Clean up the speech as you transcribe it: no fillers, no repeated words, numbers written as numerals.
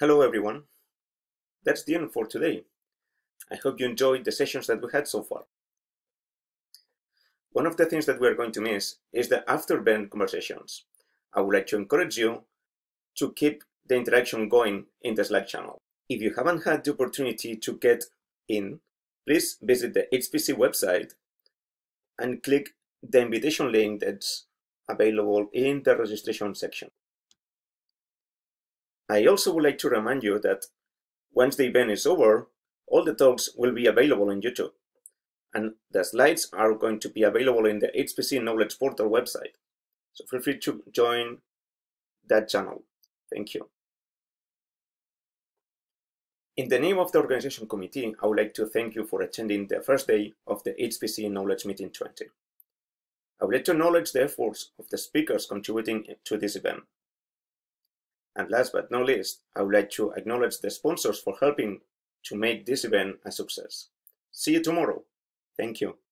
Hello everyone, that's the end for today. I hope you enjoyed the sessions that we had so far. One of the things that we're going to miss is the after-event conversations. I would like to encourage you to keep the interaction going in the Slack channel. If you haven't had the opportunity to get in, please visit the HPC website and click the invitation link that's available in the registration section. I also would like to remind you that once the event is over, all the talks will be available on YouTube, and the slides are going to be available in the HPC Knowledge Portal website. So feel free to join that channel. Thank you. In the name of the organization committee, I would like to thank you for attending the first day of the HPC Knowledge Meeting 20. I would like to acknowledge the efforts of the speakers contributing to this event. And last but not least, I would like to acknowledge the sponsors for helping to make this event a success. See you tomorrow. Thank you.